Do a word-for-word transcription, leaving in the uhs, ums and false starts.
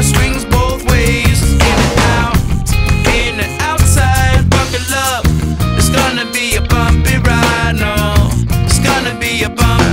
swings both ways. In and out, in and outside. Buckle up, it's gonna be a bumpy ride. No, it's gonna be a bumpy